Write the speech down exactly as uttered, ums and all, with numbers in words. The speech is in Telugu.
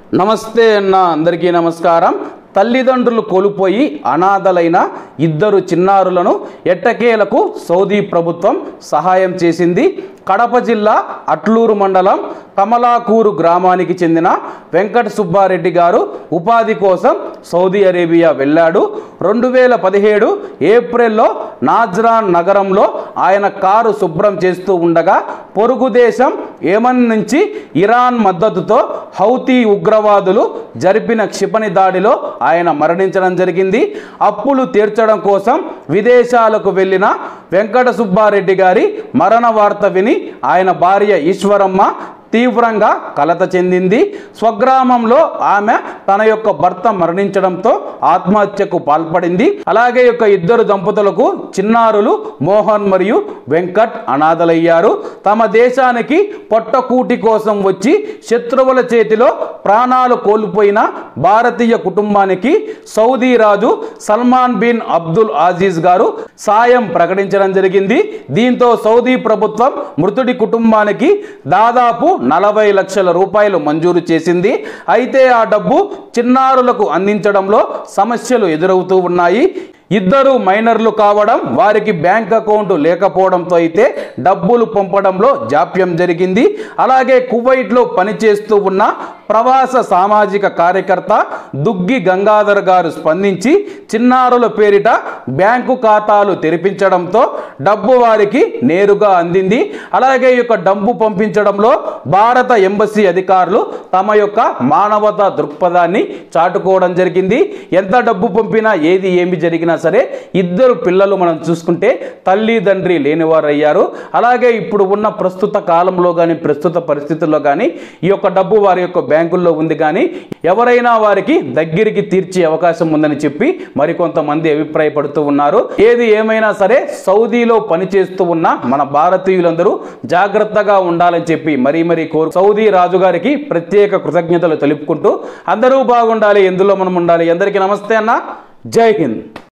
నమస్తే అన్న అందరికీ నమస్కారం। తల్లిదండ్రులు కోల్పోయి అనాథలైన ఇద్దరు చిన్నారులను ఎట్టకేలకు సౌదీ ప్రభుత్వం సహాయం చేసింది। కడప జిల్లా అట్లూరు మండలం కమలాకూరు గ్రామానికి చెందిన వెంకట సుబ్బారెడ్డి గారు ఉపాధి కోసం సౌదీ అరేబియా వెళ్ళాడు। రెండు వేల పదిహేడు ఏప్రిల్లో నాజ్రాన్ నగరంలో ఆయన కారు శుభ్రం చేస్తూ ఉండగా పొరుగు దేశం యెమెన్ నుంచి ఇరాన్ మద్దతుతో హౌతీ ఉగ్రవాదులు జరిపిన క్షిపణి దాడిలో ఆయన మరణించడం జరిగింది। అప్పులు తీర్చడం కోసం విదేశాలకు వెళ్ళిన వెంకట సుబ్బారెడ్డి గారి మరణ వార్త విని ఆయన భార్య ఈశ్వరమ్మ తీవ్రంగా కలత చెందింది। స్వగ్రామంలో ఆమె తన యొక్క భర్త మరణించడంతో ఆత్మహత్యకు పాల్పడింది। అలాగే యొక్క ఇద్దరు దంపతులకు చిన్నారులు మోహన్ మరియు వెంకట్ అనాథలయ్యారు। తమ దేశానికి పొట్టకూటి కోసం వచ్చి శత్రువుల చేతిలో ప్రాణాలు కోల్పోయిన భారతీయ కుటుంబానికి సౌదీ రాజు సల్మాన్ బిన్ అబ్దుల్ అజీజ్ గారు సాయం ప్రకటించడం జరిగింది। దీంతో సౌదీ ప్రభుత్వం మృతుడి కుటుంబానికి దాదాపు నలభై లక్షల రూపాయలు మంజూరు చేసింది। అయితే ఆ డబ్బు చిన్నారులకు అందించడంలో సమస్యలు ఎదురవుతూ ఉన్నాయి। ఇద్దరు మైనర్లు కావడం, వారికి బ్యాంక్ అకౌంట్ లేకపోవడంతో అయితే డబ్బులు పంపడంలో జాప్యం జరిగింది। అలాగే కువైట్లో పనిచేస్తూ ఉన్న ప్రవాస సామాజిక కార్యకర్త దుగ్గి గంగాధర్ గారు స్పందించి చిన్నారుల పేరిట బ్యాంకు ఖాతాలు తెరిపించడంతో డబ్బు వారికి నేరుగా అందింది। అలాగే ఈ యొక్క డబ్బు పంపించడంలో భారత ఎంబసీ అధికారులు తమ యొక్క మానవతా దృక్పథాన్ని చాటుకోవడం జరిగింది। ఎంత డబ్బు పంపినా ఏది ఏమి జరిగినా సరే ఇద్దరు పిల్లలు మనం చూసుకుంటే తల్లి తండ్రి లేనివారు అయ్యారు। అలాగే ఇప్పుడు ఉన్న ప్రస్తుత కాలంలో కానీ ప్రస్తుత పరిస్థితుల్లో కానీ ఈ యొక్క డబ్బు వారి యొక్క బ్యాంకుల్లో ఉంది, కానీ ఎవరైనా వారికి దగ్గరికి తీర్చే అవకాశం ఉందని చెప్పి మరికొంతమంది అభిప్రాయపడుతూ ఉన్నారు। ఏది ఏమైనా సరే సౌదీలో పనిచేస్తూ ఉన్న మన భారతీయులందరూ జాగ్రత్తగా ఉండాలని చెప్పి మరీ మరీ కోరు సౌదీ రాజుగారికి ప్రత్యేక కృతజ్ఞతలు తెలుపుకుంటూ అందరూ బాగుండాలి, ఎందులో మనం ఉండాలి। అందరికీ నమస్తే అన్న, జై హింద్।